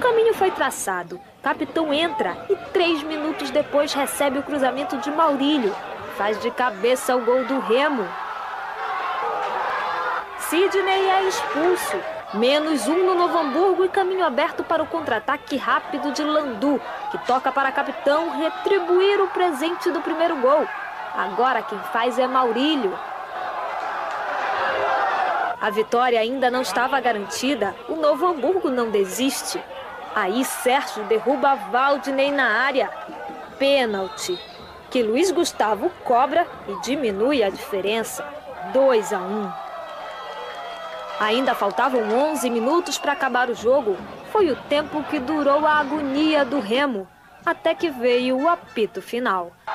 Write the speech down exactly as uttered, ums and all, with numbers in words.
caminho foi traçado. Capitão entra e três minutos depois recebe o cruzamento de Maurílio. Faz de cabeça o gol do Remo. Sidney é expulso. Menos um no Novo Hamburgo e caminho aberto para o contra-ataque rápido de Landu, que toca para Capitão retribuir o presente do primeiro gol. Agora quem faz é Maurílio. A vitória ainda não estava garantida. O Novo Hamburgo não desiste. Aí Sérgio derruba Valdinei na área. Pênalti, que Luiz Gustavo cobra e diminui a diferença. dois a um. Ainda faltavam onze minutos para acabar o jogo. Foi o tempo que durou a agonia do Remo, até que veio o apito final.